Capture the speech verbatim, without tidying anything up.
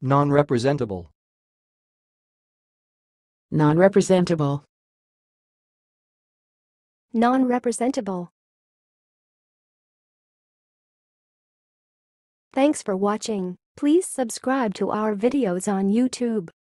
non-representable, non-representable, non-representable. Thanks for watching. Please subscribe to our videos on YouTube.